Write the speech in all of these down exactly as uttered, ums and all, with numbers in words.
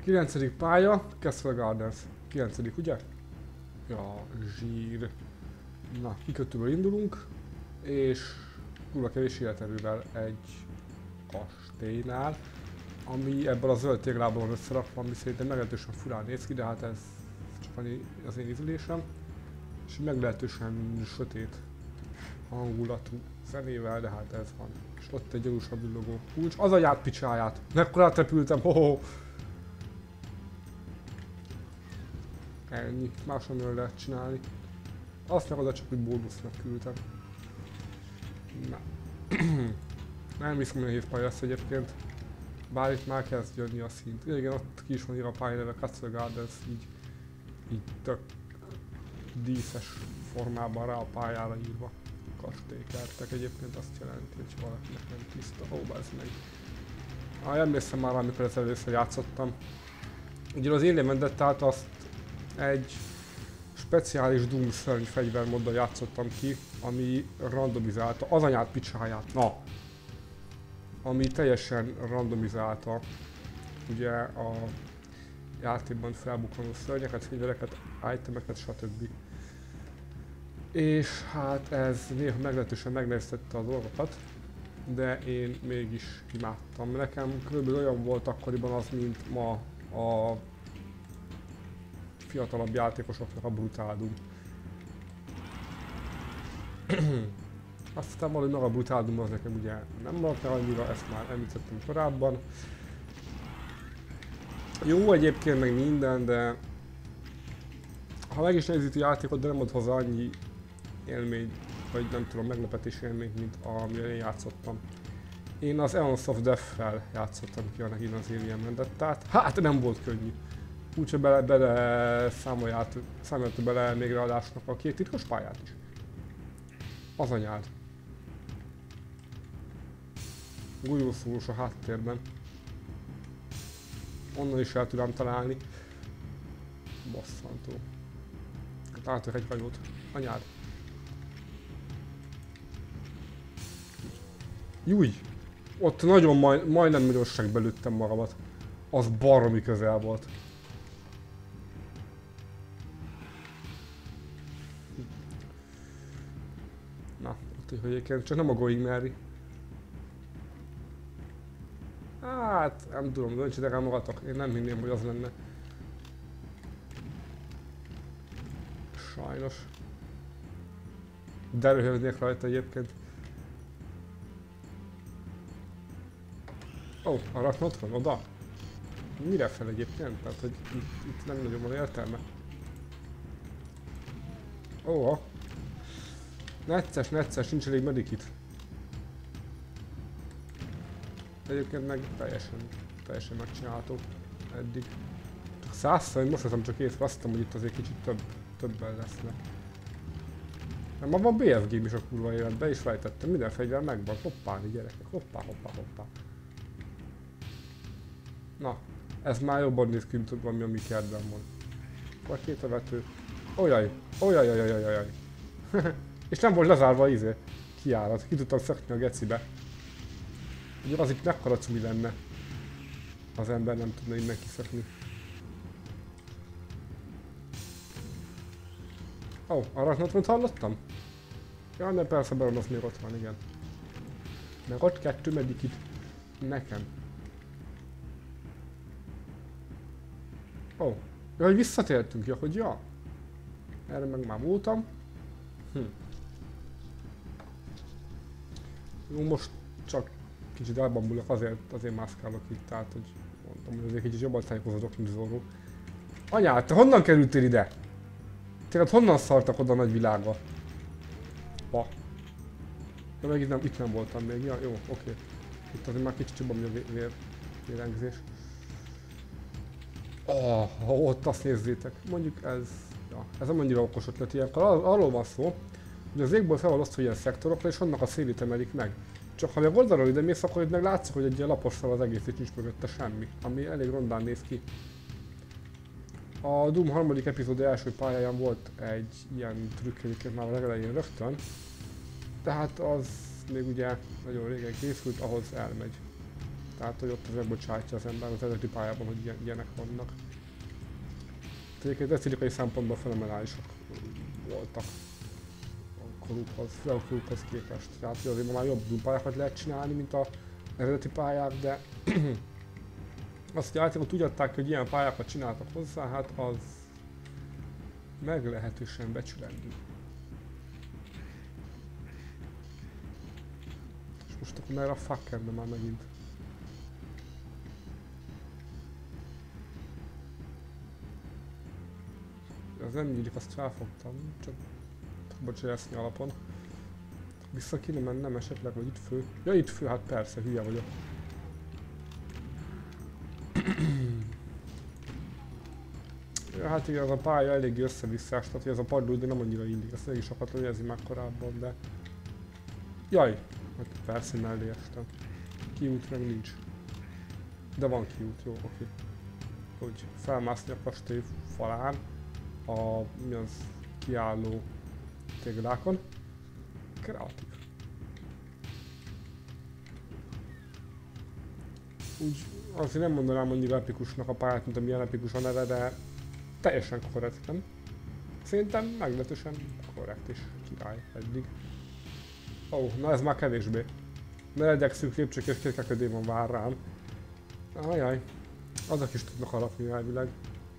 kilencedik pálya, Castle Gardens. kilencedik ugye? Ja, zsír. Na, kikötőből indulunk, és kurva kevés életerővel egy kastélynál, ami ebből a zöld téglából van összerakva, ami szerintem meglehetősen furán néz ki, de hát ez csak az én ízlésem. És meglehetősen sötét hangulatú zenével, de hát ez van. És ott egy gyanúsabb villogó kulcs. Az agyát picsáját! Mekkorát repültem, hoho! Ennyi, más amiről lehet csinálni. Azt meg oda csak úgy bónusznak küldtem. Na. Nem hiszem, hogy nehéz pálya lesz egyébként. Bár itt már kezd jönni a szint. Igen, ott ki is van írva a pályaneve, Castle Gardens, így, így tök díszes formában rá a pályára írva. Kastélykertek egyébként azt jelenti, hogy valakinek nem tiszta. Ó, bazd meg. Ah, emlékszem már, amikor ezt először játszottam. Ugye az Alien Vendettát azt egy speciális Doom szörny fegyvermoddal játszottam ki, ami randomizálta az anyát picsáját. Na! Ami teljesen randomizálta ugye a játékban felbukkanó szörnyeket, fegyvereket, itemeket, stb. És hát ez néha meglehetősen megnehezítette a dolgokat, de én mégis imádtam. Nekem körülbelül olyan volt akkoriban az, mint ma a fiatalabb játékosoknak a Brutal Doom. Aztán valahogy maga a Brutal Doom az nekem ugye nem maradt el annyira, ezt már említettem korábban. Jó egyébként meg minden, de ha meg is nézít a játékot, de nem ad hozzá annyi élmény, vagy nem tudom, meglepetés élmény, mint amire én játszottam. Én az Eons of Death-fel játszottam ki a negin az Alien Vendettát. Hát nem volt könnyű. Úgyhogy bele, bele számolját, számolta bele még ráadásnak a két titkos pályát is. Az anyád. Gulyószúrós a háttérben. Onnan is el tudám találni. Bosszantó. Hát átok egy hajót. Anyád. Júj! Ott nagyon majd, majdnem nagyosságba lőttem magamat. Az baromi közel volt. Na, ott egy hölgyéken, csak nem a Going Merry. Hát, nem tudom, döntsétek el magatok, én nem hinném, hogy az lenne. Sajnos. De röhögnék rajta egyébként. Ó, oh, a raknot van oda? Mire fel egyébként? Tehát, hogy itt, itt nem nagyon van értelme. Ó, oh, necces, necces, nincs elég medikit. Egyébként meg teljesen, teljesen megcsinálható eddig. Csak százszor, én most vettem csak észre, azt hittem, hogy itt azért kicsit több, többen lesznek. Nem, ma van bé ef gém is a kurva életben, és fejtettem, minden fegyver megvan, hoppálni gyerekek, hoppá, hoppá, hoppá. Na, ez már jobban néz ki, mint valami, ami kertben van. Vagy két a vető. Ojjaj, ojjaj, ojjaj, ojjaj, ojjaj. És nem volt lezárva az izé, kiárat, ki tudtam szökni a gecibe. Ugye az itt mekkora cumi lenne. Az ember nem tudna innen kiszökni. Ó, oh, arachnotont hallottam? Ja, de persze Baron az még ott van, igen. Meg ott kettő medikit nekem. Ó, oh, ja, hogy visszatértünk, ja, hogy ja. Erre meg már voltam. Hm. Jó, most csak kicsit elbambulok, azért, azért mászkálok itt, tehát hogy mondtam, hogy azért kicsit jobban tájékozódok, mint Zorro. Anyád, te honnan kerültél ide? Tényleg honnan szartak oda a nagy világba? Pa. Ja, meg itt nem, itt nem voltam még, ja, jó, oké. Okay. Itt azért már kicsit jobban megy a vér, vérengzés. Oh, ha ott azt nézzétek, mondjuk ez, ja, ez nem annyira okos ötlet ilyenkor. Arról van szó, hogy az égból fel van osztva ilyen szektorokra, és annak a szélét emelik meg. Csak ha meg oldalról ide mész, akkor itt meg látszik, hogy egy ilyen lapos fel az egész, és nincs mögötte semmi, ami elég rondán néz ki. A Doom harmadik epizód első pályáján volt egy ilyen trükk egyébként már a legelején rögtön, tehát az még ugye nagyon régen készült, ahhoz elmegy. Tehát, hogy ott az megbocsátja az ember az eredeti pályában, hogy ilyen, ilyenek vannak. Egyébként esztétikai szempontból fenomenálisak voltak a korukhoz, a korukhoz képest. Tehát, hogy azért már jobb pályákat lehet csinálni, mint az eredeti pályák, de azt, hogy általában tudják, hogy ilyen pályákat csináltak hozzá, hát az meglehetősen becsülendő. És most akkor merre a fuckerbe már megint. Az nem nyílik, azt felfogtam, csak bocsányszni alapon. Vissza kéne mennem esetleg, vagy itt fő. Ja, itt fő, hát persze, hülye vagyok. Ja, hát igen, az a pálya eléggé össze-visszás, tehát hogy ez a padló, de nem annyira illik, ezt elég sokat lenézni már korábban, de... Jaj! Hát persze mellé estem. Kiút meg nincs. De van kiút, jó, oké. Hogy felmászni a kastély falán, a mi az kiálló téglákon. Kreatív. Úgy azért nem mondanám annyira epikusnak a pályát, mint amilyen epikus a neve, de teljesen korrekt, nem? Szerintem meglehetősen korrekt és király eddig. Ó, oh, na ez már kevésbé. Ne legyek szűk lépcsők és két démon vár rám. Ajaj, azok is tudnak alapni elvileg.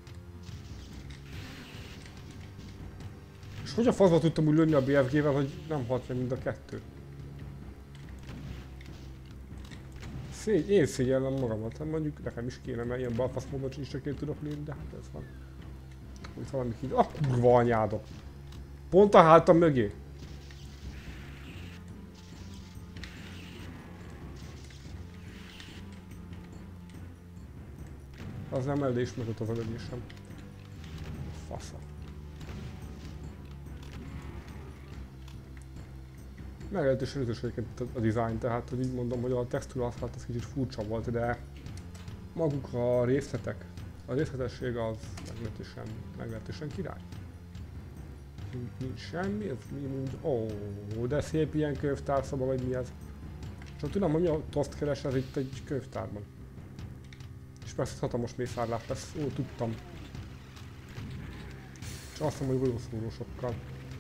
És hogy a faszba tudtam úgy lőni a bé ef gével, hogy nem halt meg mind a kettő? Szégy, én szégyellem magamat, hát mondjuk nekem is kéne, mert ilyen balfasz módon is csak én tudok lőni, de hát ez van. Úgy valami híd... Ah, kurva anyádok! Pont a hátam mögé! Az nem elég is meg ott az a lögésem. Fasza. Meglehetősen ütős egyébként a design, tehát hogy így mondom, hogy a textúra hát az kicsit furcsa volt, de maguk a részletek, a részletesség az meglehetősen, meglehetősen király. Nincs semmi, ez mi úgy, ó, de szép ilyen könyvtárszoba, vagy mi ez. Csak tudom, hogy a toszt keres, ez itt egy könyvtárban. És persze hatalmas mészárlás lesz, ó, tudtam. És azt mondom, hogy valószínűsokkal.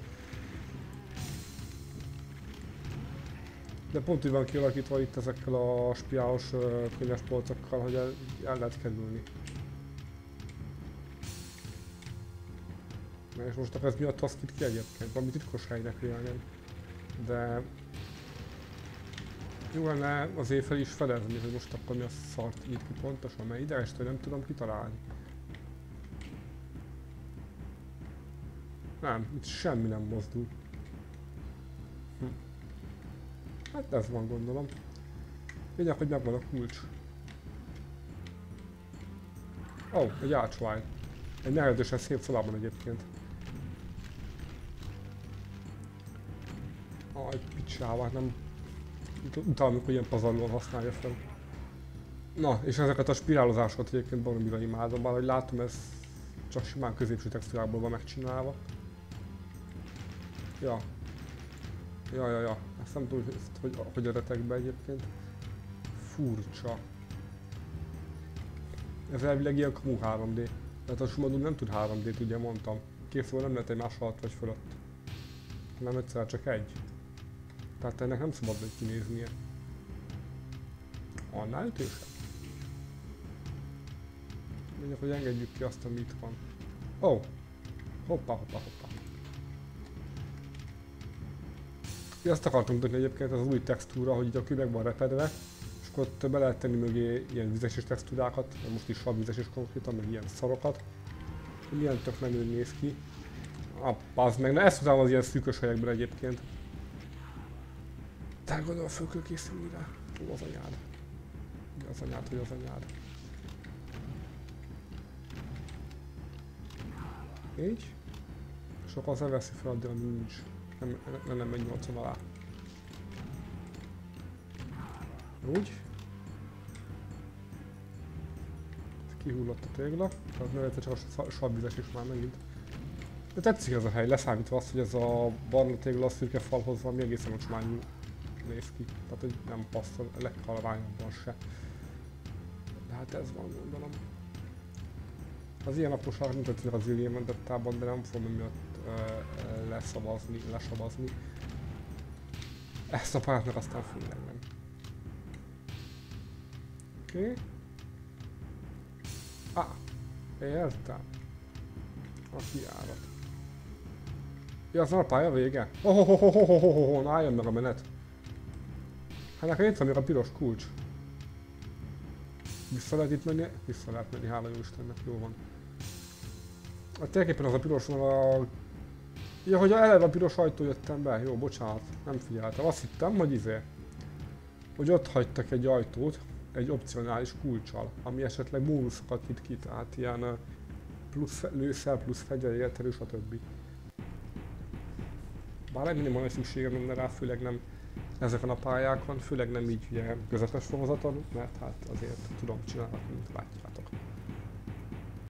De pont úgy van kialakítva itt ezekkel a spiálos uh, könyvespolcokkal, hogy el, el lehet kerülni. Na és most ez miatt azt itt ki egyébként? Valami titkos helynek vélem. De... jó lenne azért fel is fedezni, hogy most akkor mi a szart nyit ki pontosan, mert idegestől nem tudom kitalálni. Nem, itt semmi nem mozdul. Hm. Hát ez van, gondolom. Lényeg, hogy megvan a kulcs. Ó, oh, egy archwine. Egy meglehetősen szép szobában egyébként. Aj, picsávát, nem... Utána, amikor ilyen pazarlóan használja fel. Na, és ezeket a spirálozásokat egyébként baromira imádom, bár hogy látom, ez csak simán középső textúrából van megcsinálva. Ja. Ja, ja, ja. Ezt nem tudom, hogy, hogy, hogy eretek be egyébként. Furcsa. Ez elvileg ilyen kamu három dé. Tehát a Sumadum nem tud három dét, ugye mondtam. Készül nem lehet egy más alatt vagy fölött. Nem egyszer csak egy. Tehát ennek nem szabad hogy kinéznie. Annál ütősebb. Mondjuk, hogy engedjük ki azt, ami itt van. Ó! Oh. Hoppá, hoppá, hoppá. Ja, azt akartam mutatni egyébként, ez az új textúra, hogy itt a kő meg van repedve, és akkor ott be lehet tenni mögé ilyen vizeses textúrákat, most is van vizes és konkrétan, meg ilyen szarokat. Milyen tök menő néz ki. Ah, pazd meg, na ezt utálom az ilyen szűkös helyekben egyébként. Tehát gondolom föl kell készülni rá. Ó, az anyád. Az anyád, hogy az anyád. Így. És akkor az elveszi fel addig, ami nincs. Nem, nem, nem megy nyolcon alá. Úgy. Kihullott a tégla. Tehát nem egyszer csak a savvizes is már megint. De tetszik ez a hely, leszámítva azt, hogy ez a barna tégla a szürke falhoz valami egészen ocsmányú néz ki. Tehát hogy nem passzol a leghalványabban se. Hát ez van, gondolom. Az ilyen naposak, mint hogy az Alien Vendettában, de nem fogom emiatt uh, leszavazni, lesavazni. Ezt a pályát meg aztán főleg nem. Oké. Okay. Ah, értem. A kiárat. Ja, az nem a pálya vége? Ohohohohohoho, na álljon meg a menet. Hát nekem itt van még a piros kulcs. Vissza lehet itt menni? Vissza lehet menni, hála jó Istennek, jó van. A térképen az a piros van a... Ja, hogy eleve a piros ajtó jöttem be, jó, bocsánat, nem figyeltem. Azt hittem, hogy izé... hogy ott hagytak egy ajtót, egy opcionális kulccsal, ami esetleg bónuszokat nyit ki, tehát ilyen plusz lőszer, plusz fegyverértelő, stb. Bár nem mindig van szükségem lenne rá, főleg nem ezeken a pályákon, főleg nem így ugye közepes fokozaton, mert hát azért tudom csinálni, mint látjátok.